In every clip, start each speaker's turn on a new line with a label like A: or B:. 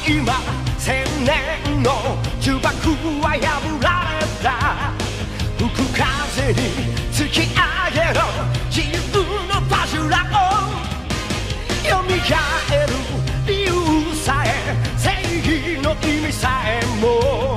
A: 今千年の呪縛は破られた。吹く風に突き上げろ自由のパジュラを蘇る理由さえ正義の意味さえも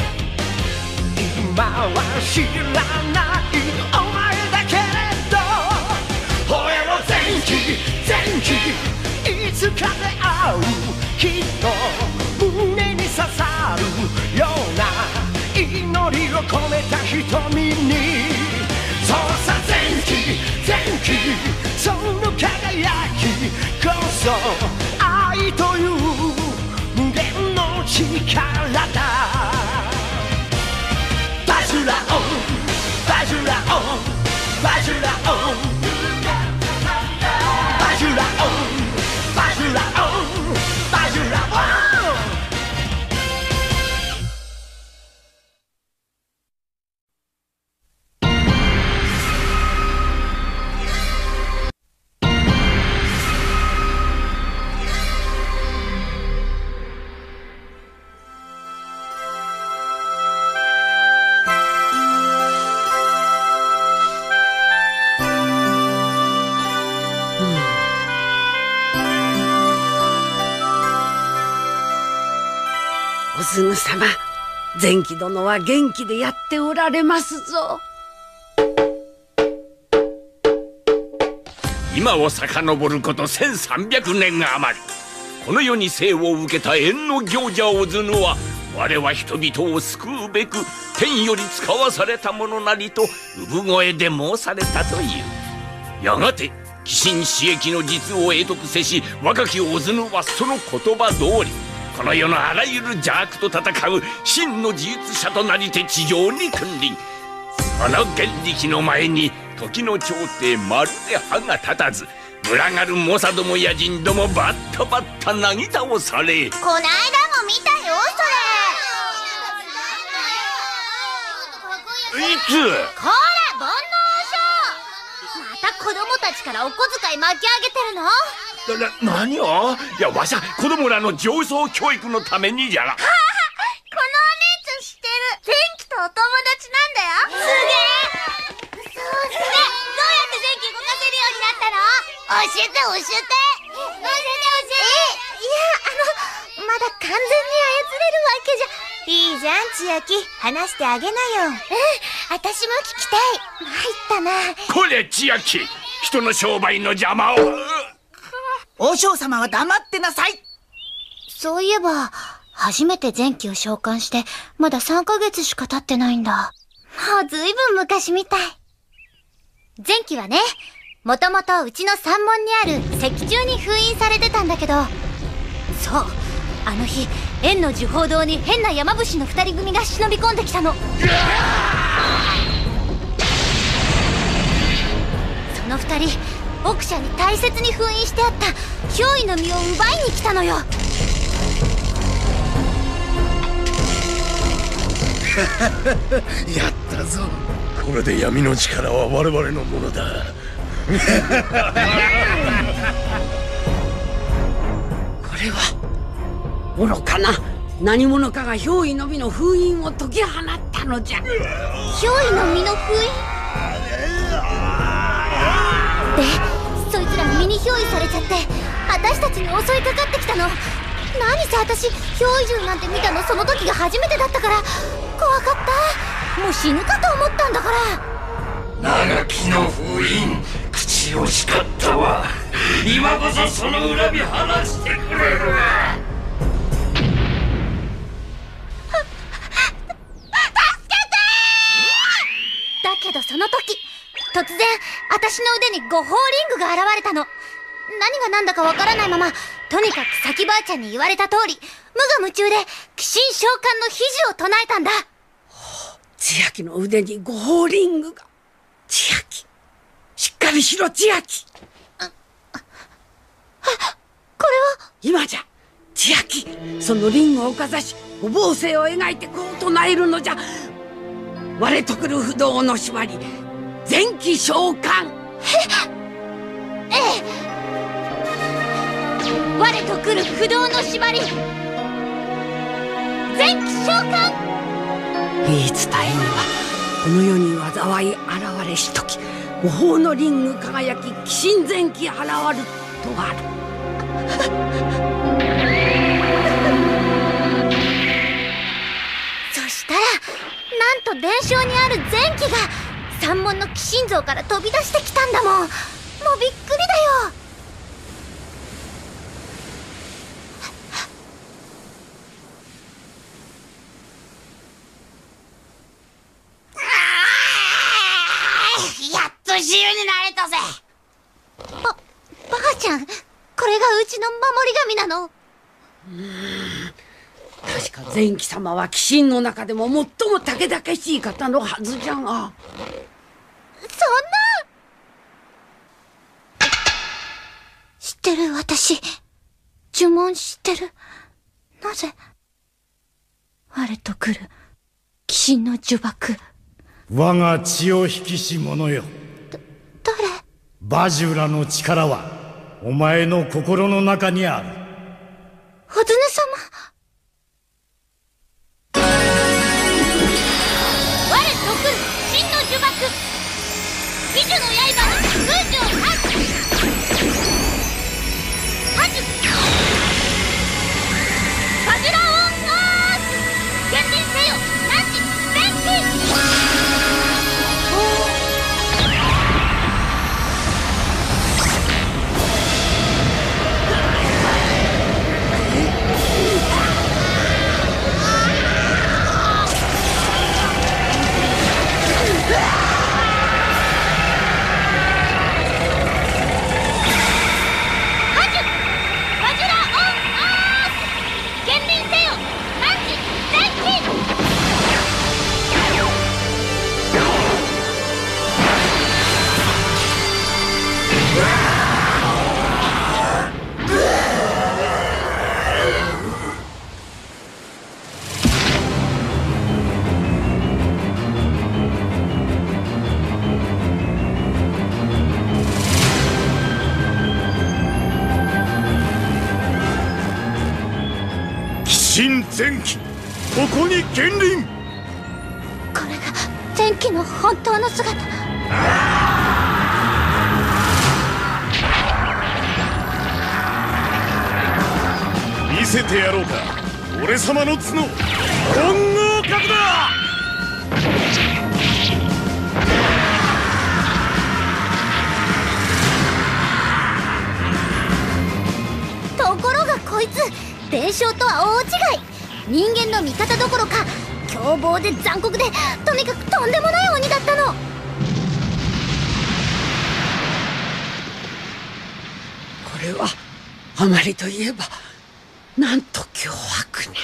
A: 今は知らないお前だけれど吠えろ前期前期いつかで会うきっと胸に刺さるような祈りを込めた瞳にそうさ前期前期その輝きこそ愛という無限の力だ。バジュラオンバジュラオンバジュラオンバジュラオンバジュラオンバジュラオン。
B: おすぐさま、前期殿は元気でやっておられますぞ。
C: 今を遡ること1300年余り、この世に生を受けた縁の行者小津野は我は人々を救うべく天より使わされたものなりと産声で申されたという。やがて鬼神刺激の実を得得せし若き小津野はその言葉通りこの世のあらゆる邪悪と戦う真の自術者となりて地上に君臨。その原力の前に時の朝廷まるで歯が立たず群がる猛者どもや人どもバッタバッタなぎ倒され。
D: こないだも見たよそれ。いつ？こら煩悩症。また子供たちからお小遣い巻き上げてるの？
C: 何を？いやわしゃ子供らの上層教育のためにじゃな。
D: このお姉ちゃん知ってる。前期とお友達なんだよ。すげえ。そうね、どうやって前期動かせるようになったの？教えて教えて。教えて教えて。まだ完全に操れるわけじゃ。いいじゃん千秋、話してあげなよ。私も聞きたい。参ったな。
C: これ千秋、人の商売の邪魔を。
E: 和尚様は黙ってなさい。
D: そういえば初めて前期を召喚してまだ3ヶ月しか経ってないんだ。もうずいぶん昔みたい。前期はね、もともとうちの山門にある石柱に封印されてたんだけど、そう、あの日円の呪法堂に変な山伏の2人組が忍び込んできたの。その2人、奥社に大切に封印してあった憑依の実を奪いに来たのよ。
F: やったぞ。これで闇の力は我々のものだ。
B: これは愚かな何者かが憑依の実の封印を解き放ったのじゃ。
D: 憑依の実の封印で、そいつら身に憑依されちゃって私たちに襲いかかってきたの。何せ私憑依獣なんて見たのその時が初めてだったから怖かった。もう死ぬかと思ったんだから。
F: 長きの封印、口惜しかったわ。今こそその恨み晴らしてくれるわ。
D: だけどその時突然私の腕にゴホーリングが現れたの。何が何だかわからないまま、とにかく先ばあちゃんに言われた通り無我夢中で鬼神召喚の秘術を唱えたんだ。
B: 千秋の腕にゴホーリングが。千秋、しっかりしろ千秋。これ
D: は
B: 今じゃ。千秋、そのリングをかざし五芒星を描いてこう唱えるのじゃ。我とくる不動の縛り、前期召喚。
D: 我とくる不動の縛り、 前期召喚。
B: 言い伝えにはこの世に災い現れしとき魔法のリング輝き鬼神前期現るとある。
D: そしたらなんと伝承にある前期が山門の鬼神像から飛び出してきたんだもん。もうびっくりだよ。
E: やっと自由になれたぜ。
D: ばあちゃん、これがうちの守り神なの？
B: 確か前期様は鬼神の中でも最も武々しい方のはずじゃが。
D: そんな。知ってる。私呪文知ってる。なぜ我と来る鬼神の呪縛。
G: 我が血を引きし者よ。
D: 誰？
G: バジュラの力はお前の心の中にある。
D: おずね様。我と来る真の呪縛。美女の刃の空城発。発。ファジュラオンアース。現現せよ。ナンチ前期。
G: 新前期、ここに現臨。
D: これが前期の本当の姿。
G: 見せてやろうか、俺様の角、本能閣だ。
D: ところがこいつ伝承とは大違い。人間の味方どころか凶暴で残酷でとにかくとんでもない鬼だったの。
B: これはあまりといえばなんと凶悪な。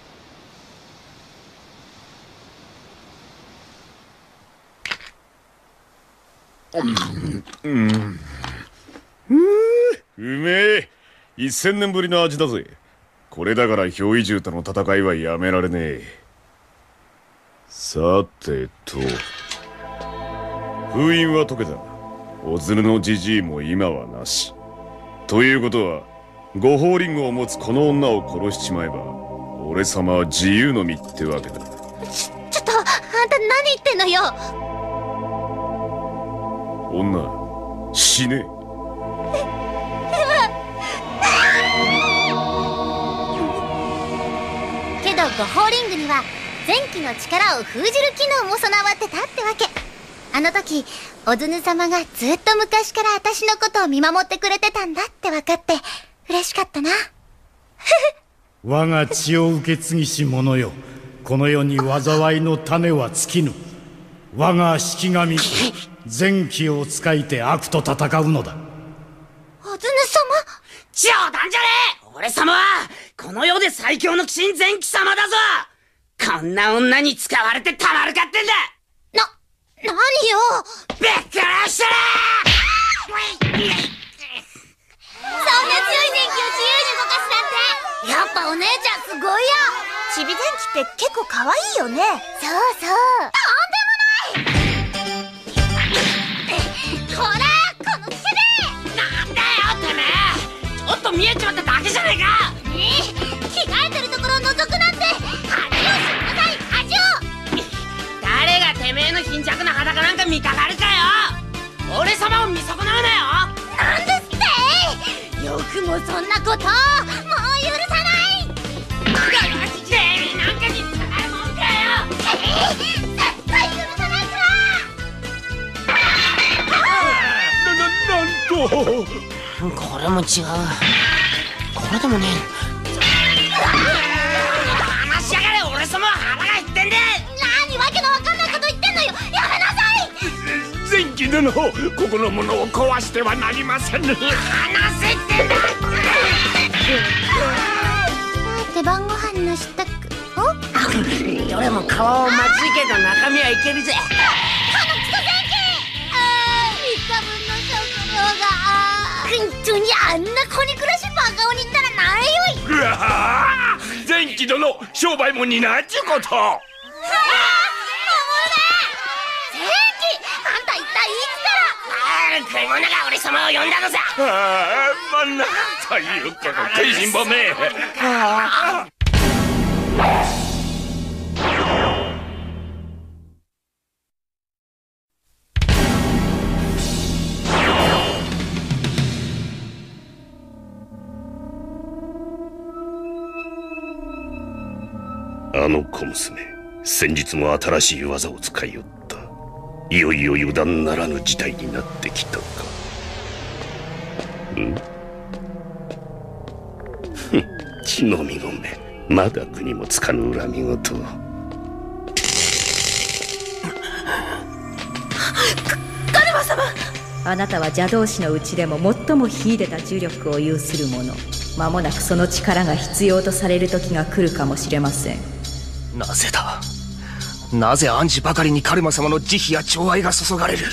G: うめえ。1000年ぶりの味だぜ。これだから憑依獣との戦いはやめられねえ。さてと、封印は解けた。おずるのじじいも今はなし。ということは五宝リングを持つこの女を殺しちまえば俺様は自由の身ってわけだ。
D: ちょっとあんた何言ってんのよ。
G: 女死ね。
D: けど五宝リングには前期の力を封じる機能も備わってたってわけ。あの時おずぬ様がずっと昔から私のことを見守ってくれてたんだって分かって嬉しかったな。
G: 我が血を受け継ぎし者よ、この世に災いの種は尽きぬ。我が式神前期を使いて悪と戦うのだ。
D: おずぬ様。
E: 冗談じゃねえ。俺様はこの世で最強の鬼神前期様だぞ。こんな女に使われてたまるかってんだ。
D: 何よ。
E: びっくりしたな。
D: そんな強い前期を自由に動かすなんて。やっぱお姉ちゃんすごいよ。
H: ちび前期って結構可愛いよね。
D: そうそう。とんでもない。こらこのスケベ。
E: なんだよてめえ。ちょっと見えちまっただけじゃねえか。
D: 着替えてるところを覗くなんて。
E: てめえの貧弱な裸なんか見たがるかよ。俺様を見損なうなよ。
D: なんですって。よくもそんなこともう許さない。
E: てめえなんかにつかるもんかよ。
D: 絶対許さないから
C: なんと
E: これも違う。これでもね話しやがれ。俺様は腹が減ってんで。
D: 何わけのわかんないこと言ってんのよ。やめなさい。
C: 前期殿、ここのものを壊してはなりません。
E: 話せってんだ。
D: さて晩ご飯の支度。
E: どれも顔をまずいけど中身はいけるぜ。
D: このクソ3日分の食料が本当にあんな子に暮らしバカをにったらないよい。
C: うわー、前期殿、商売もになっちゅうこと。
D: あんた一体いつから。
E: 食い物が俺様を呼んだのさ。
C: まあなんということ。食いしん坊め。
F: あの小娘、先日も新しい技を使いよった。いよいよ油断ならぬ事態になってきたか。血のみごめ、まだ国もつかぬ恨み事。
H: カルマ様、あなたは邪道士のうちでも最も秀でた呪力を有する者。間もなくその力が必要とされる時が来るかもしれません。
I: なぜだ。なぜ暗示ばかりにカルマ様の慈悲や寵愛が注がれる。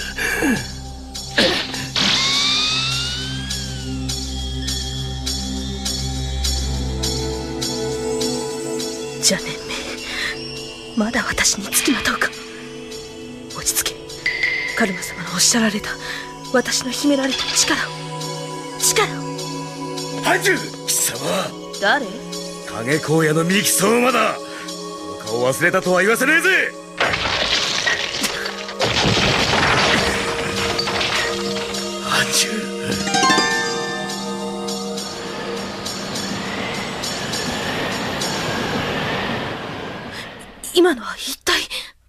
H: 邪念め、まだ私につきまとうか。落ち着け。カルマ様のおっしゃられた私の秘められた力を。
F: ハンジュ、貴様。
H: 誰？
F: 影荒野の三木相馬だ。顔を忘れたとは言わせねえぜ。ハンジュ。
H: 今のは一体。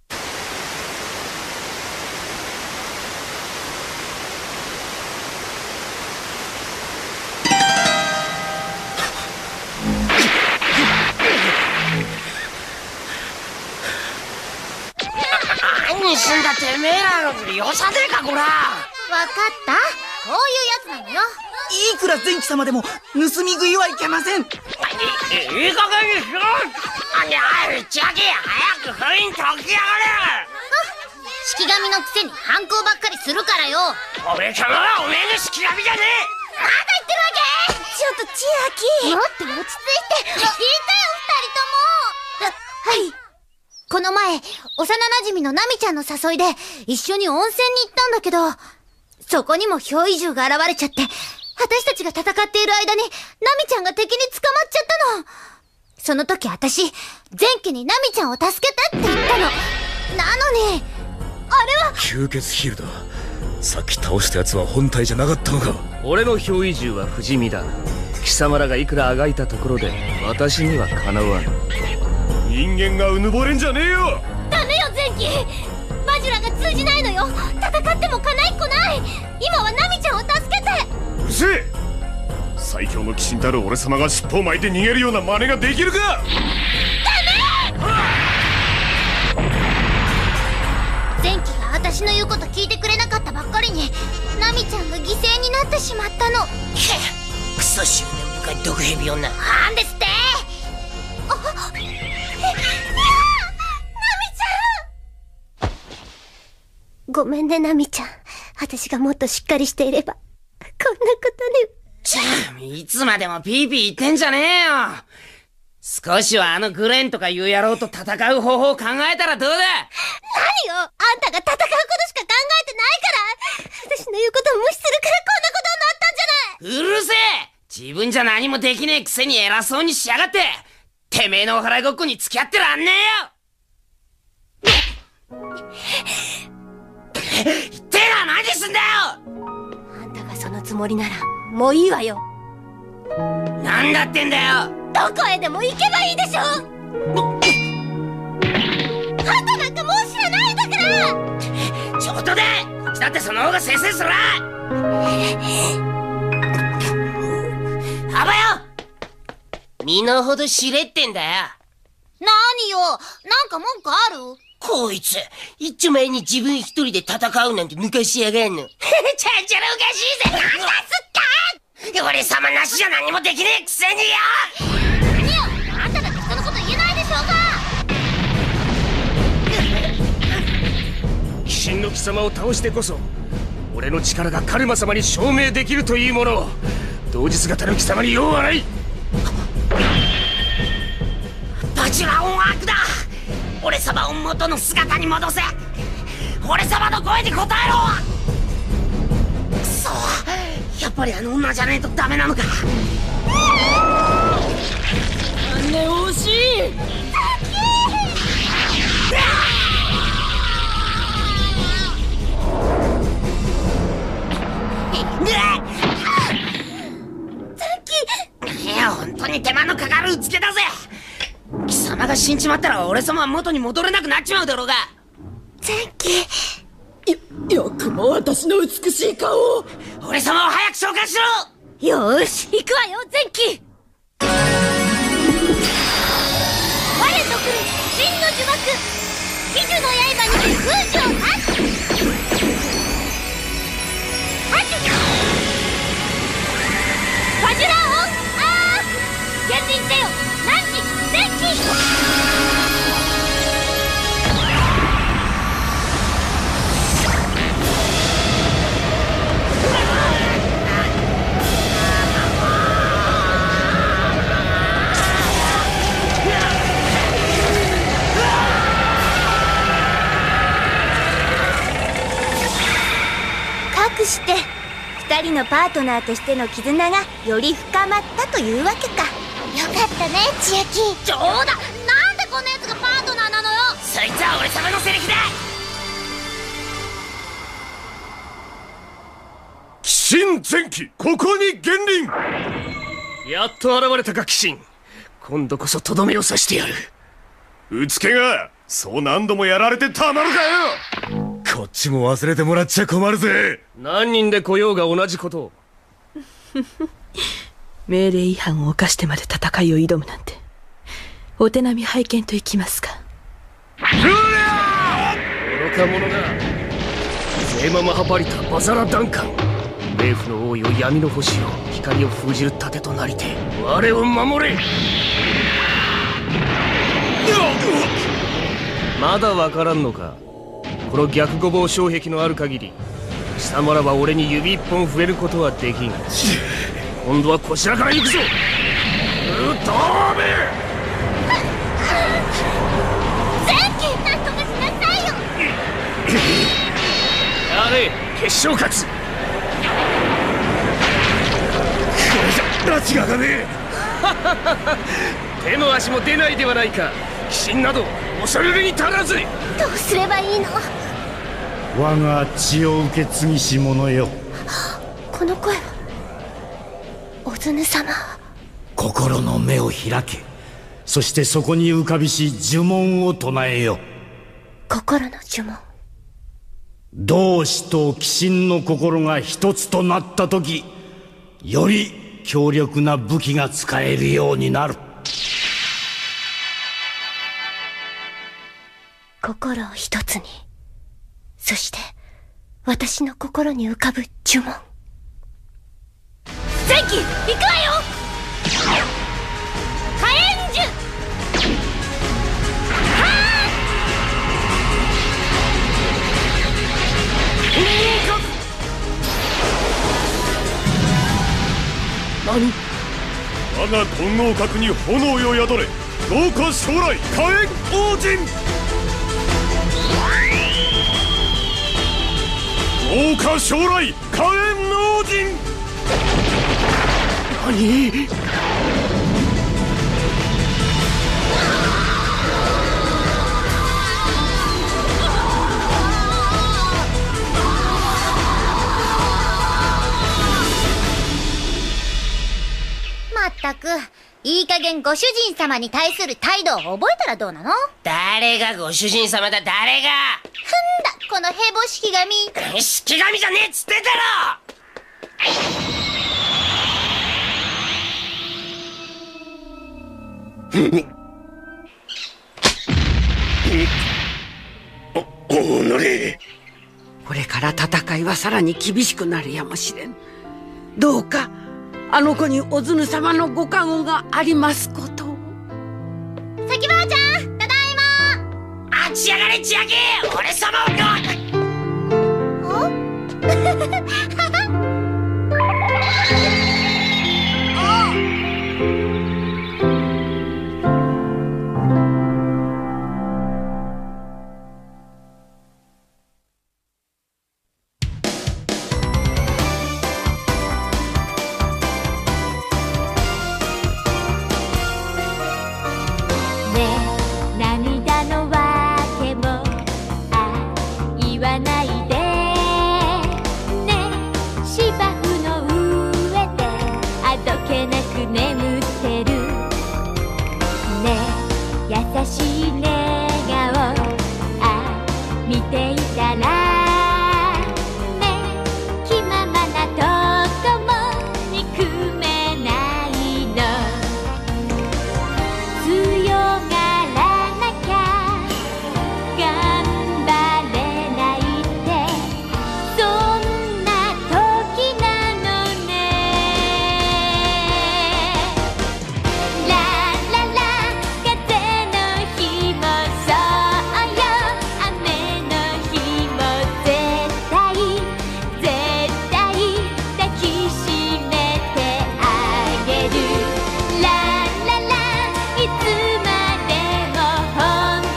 E: 何すんだてめえら。よさねえかこら。
D: わかった。こういうやつなのよ。
J: いくら前期様でも盗み食いはいけません。
E: いい加減にしろ。千秋、早く封印解きやがれ。
D: 式神のくせに反抗ばっかりするからよ。
E: 俺様はおめえの式神じゃねえ。
D: まだ言ってるわけ。ちょっと千秋、もっと落ち着いて。聞いたよ二人とも。はい。この前、幼馴染のナミちゃんの誘いで一緒に温泉に行ったんだけど、そこにも憑依獣が現れちゃって、私たちが戦っている間にナミちゃんが敵に捕まっちゃったの。その時私、前期にナミちゃんを助けてって言ったの。なのに、あれは
F: 吸血ヒルだ。さっき倒したやつは本体じゃなかったのか。
I: 俺の憑依獣は不死身だ。貴様らがいくらあがいたところで私にはかなわぬ。
F: 人間がうぬぼれんじゃねえよ。
D: ダメよ前期。マジュラが通じないのよ。戦っても叶いっこない。今はナミちゃんを助けて。
F: うるせえ。最強の鬼神たる俺様が尻尾を巻いて逃げるような真似ができるか。ダメ。
D: 前期が私の言うこと聞いてくれなかったばっかりに、ナミちゃんが犠牲になってしまったの。
E: クソ執念深い毒蛇女。
D: なんですって。あっ、ナミちゃん。ごめんねナミちゃん。私がもっとしっかりしていればこんなことに。
E: いつまでもピーピー言ってんじゃねえよ。少しはあのグレンとかいう野郎と戦う方法を考えたらどうだ。
D: 何よ、あんたが戦うことしか考えてないから。私の言うことを無視するからこんなことになったんじゃない。
E: うるせえ。自分じゃ何もできねえくせに偉そうにしやがって。てめえのお払いごっこに付き合ってらんねえよ。 てな、何すんだよ。
D: あんたがそのつもりならもういいわよ。
E: なんだってんだよ。
D: どこへでも行けばいいでしょ。あんたなんかもう知らないんだから。
E: ちょっとで、こっちだってその方がせいせいする。幅よ、身の程知れってんだよ。
D: 何よ、なんか文句ある？
E: こいつ、一丁前に自分一人で戦うなんて抜かしやがんの。ちゃんちゃらおかしいぜ。なんだすっか。俺様なしじゃ何もできねえくせによ。
D: 何よ、あんただって人のこと言えないでしょうが。
I: 鬼神の貴様を倒してこそ俺の力がカルマ様に証明できるというものを、同日型の貴様に用はない。
E: バチュラ音悪だ。俺様を元の姿に戻せ。俺様の声に応えろ。くそ、やっぱりあの女じゃねえとダメなのか。
B: ね、惜しい。
E: いや、本当に手間のかかるうつけだぜ。貴様が死んちまったら俺様は元に戻れなくなっちまうだろうが。
D: ゼンキ、
B: よくも私の美しい顔を。
E: 俺様を早く召喚しろ。
D: よーし、行くわよ、ゼンキ。我と来る真の呪縛、鬼樹の刃にて空樹を発。バジュラーオンアーク、現輪せよ、何時ゼンキ。かくして二人のパートナーとしての絆がより深まったというわけか。よかったね、千秋。冗談。なんでこんなやつがパートナーなのよ。
E: そいつは俺様のセリフだ。
F: 鬼神前期、ここに現輪。
I: やっと現れたか鬼神。今度こそとどめを刺してやる。
F: うつけがそう何度もやられてたまるかよ。こっちも忘れてもらっちゃ困るぜ。
I: 何人で来ようが同じことを。
K: 命令違反を犯してまで戦いを挑むなんて、お手並み拝見といきますか。
I: 愚か者がゼーママハバリタバザラダンカン、冥府の王よ、闇の星よ、光を封じる盾となりて我を守れ。まだわからんのか。この逆ごぼう障壁のある限り貴様らは俺に指一本触れることはできん。今度はこちらから行くぞ。ダメ。
D: ゼンキ、なんとかしなさいよ。
I: やれ、決勝勝つ。
F: これじゃ拉致ががね
I: 手も足も出ないではないか。鬼神など恐れるに足らず。
D: どうすればいいの。
G: 我が血を受け継ぎし者よ。
D: この声は小津様。
G: 心の目を開け。そしてそこに浮かびし呪文を唱えよ。
D: 心の呪文。
G: 同志と鬼神の心が一つとなった時、より強力な武器が使えるようになる。
D: 心を一つに、そして私の心に浮かぶ呪文。ゼンキ、行くわよ。火炎樹。
F: 何？我が金剛閣に炎よ宿れ。どうか将来火炎王神。どうか将来火炎王神。
I: 何？
D: ったく、いい加減ご主人様に対する態度を覚えたらどうなの？
E: 誰がご主人様だ、誰が。
D: この平凡式神。
E: 式神じゃねえっつってんだ
C: ろ。おのれ。
B: これから戦いはさらに厳しくなるやもしれん。どうかあの子におずぬ様のご加護がありますことを。
D: さきばあちゃん、ただいま。
E: あっちやがれ千秋、俺様を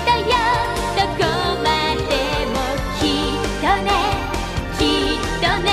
D: きっとね